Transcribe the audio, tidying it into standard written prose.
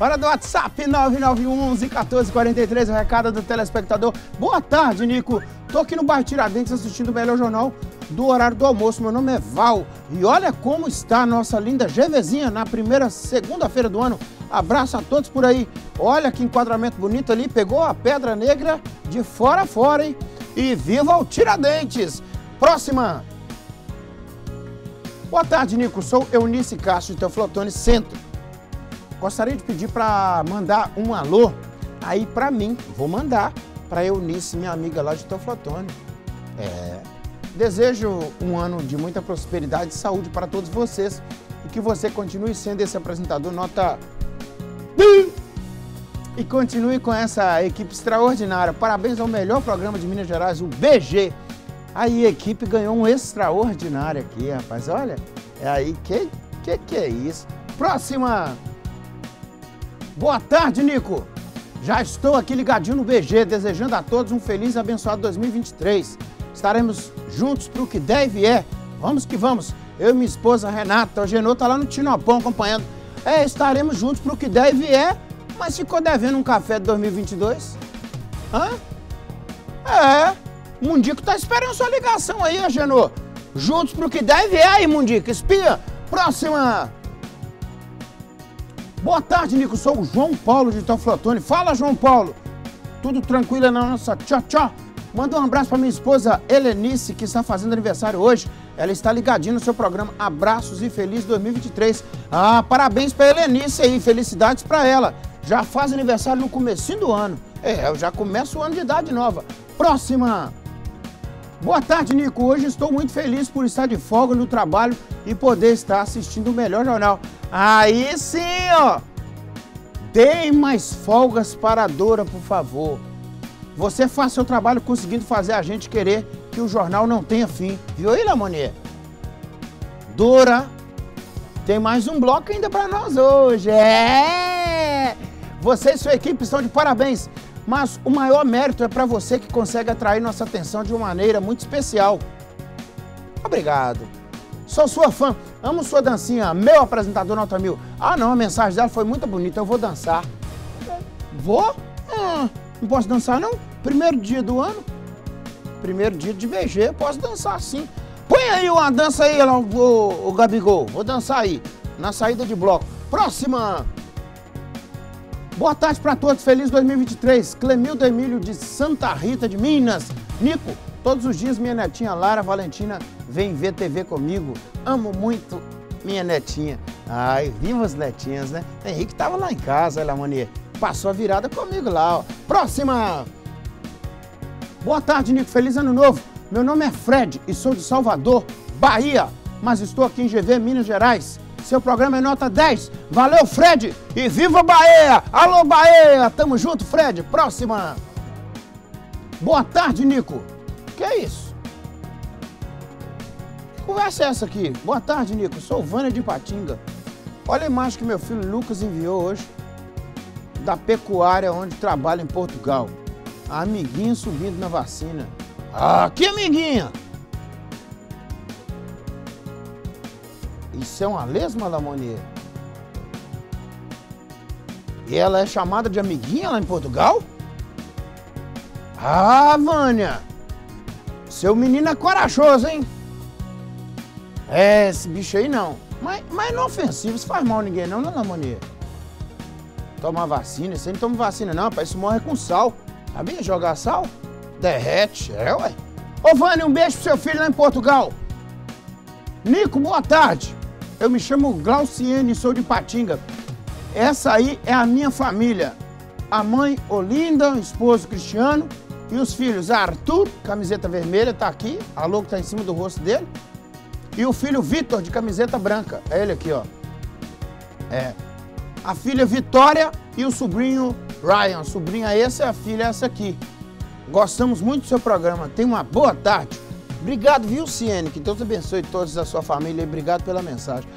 Hora do WhatsApp 9911-1443, o recado do telespectador. Boa tarde, Nico. Tô aqui no bairro Tiradentes assistindo o melhor jornal do horário do almoço. Meu nome é Val e olha como está a nossa linda GVzinha na primeira segunda-feira do ano. Abraço a todos por aí. Olha que enquadramento bonito ali, pegou a Pedra Negra de fora a fora, hein? E viva o Tiradentes! Próxima! Boa tarde, Nico. Sou Eunice Castro de Teoflotone Centro. Gostaria de pedir para mandar um alô aí para mim. Vou mandar para Eunice, minha amiga lá de Teoflotone. Desejo um ano de muita prosperidade e saúde para todos vocês e que você continue sendo esse apresentador nota... E continue com essa equipe extraordinária. Parabéns ao melhor programa de Minas Gerais, o BG. Aí a equipe ganhou um extraordinário aqui, rapaz. Olha, é aí, que é isso? Próxima! Boa tarde, Nico. Já estou aqui ligadinho no BG, desejando a todos um feliz e abençoado 2023. Estaremos juntos para o que der e vier. Vamos que vamos. Eu e minha esposa Renata, o Genô tá lá no Tinopão acompanhando. Estaremos juntos para o que der e vier, mas ficou devendo um café de 2022? Hã? Mundico tá esperando sua ligação aí, Genô. Juntos para o que der e vier aí, Mundico. Espia. Próxima. Boa tarde, Nico. Sou o João Paulo de Teoflotone. Fala, João Paulo. Tudo tranquilo na nossa tchau. Manda um abraço para minha esposa Helenice, que está fazendo aniversário hoje. Ela está ligadinha no seu programa. Abraços e feliz 2023. Parabéns para Helenice aí. Felicidades para ela. Já faz aniversário no comecinho do ano. Eu já começo o ano de idade nova. Próxima. Boa tarde, Nico. Hoje estou muito feliz por estar de folga no trabalho e poder estar assistindo o melhor jornal. Aí sim, ó. Deem mais folgas para a Dora, por favor. Você faz seu trabalho conseguindo fazer a gente querer que o jornal não tenha fim. Viu aí, Lamonier? Dora, tem mais um bloco ainda para nós hoje. Você e sua equipe estão de parabéns. Mas o maior mérito é para você que consegue atrair nossa atenção de uma maneira muito especial. Obrigado. Sou sua fã. Amo sua dancinha. Meu apresentador nota 1000. Não, a mensagem dela foi muito bonita. Eu vou dançar. Vou? Não posso dançar, não? Primeiro dia do ano. Primeiro dia de BG. Posso dançar, sim. Põe aí uma dança aí, o Gabigol. Vou dançar aí. Na saída de bloco. Próxima. Boa tarde para todos, feliz 2023. Clemildo Emílio de Santa Rita de Minas. Nico, todos os dias minha netinha Lara Valentina vem ver TV comigo. Amo muito minha netinha. Ai, viva as netinhas, né? Henrique tava lá em casa, Lamonier. Passou a virada comigo lá, ó. Próxima! Boa tarde, Nico, feliz ano novo. Meu nome é Fred e sou de Salvador, Bahia, mas estou aqui em GV, Minas Gerais. Seu programa é nota 10. Valeu, Fred! E viva Bahia! Alô, Bahia! Tamo junto, Fred! Próxima! Boa tarde, Nico! Que é isso? Que conversa é essa aqui? Boa tarde, Nico. Sou Vânia de Patinga. Olha a imagem que meu filho Lucas enviou hoje da pecuária onde trabalha em Portugal. A amiguinha subindo na vacina. Que amiguinha! Isso é uma lesma, Lamonier? E ela é chamada de amiguinha lá em Portugal? Vânia! Seu menino é corajoso, hein? Esse bicho aí não. Mas não é ofensivo, isso faz mal a ninguém não, né, Lamonier? Tomar vacina, isso aí não toma vacina não, rapaz, isso morre com sal. Sabia jogar sal? Derrete, ué. Ô, Vânia, um beijo pro seu filho lá em Portugal. Nico, boa tarde. Eu me chamo Glauciene e sou de Patinga. Essa aí é a minha família. A mãe, Olinda, o esposo, Cristiano, e os filhos, Arthur, camiseta vermelha, tá aqui, a logo tá em cima do rosto dele. E o filho Vitor, de camiseta branca. É ele aqui, ó. A filha Vitória e o sobrinho Ryan. A sobrinha essa, a filha essa aqui. Gostamos muito do seu programa. Tenha uma boa tarde. Obrigado, viu, Ciene? Que Deus abençoe todos da sua família e obrigado pela mensagem.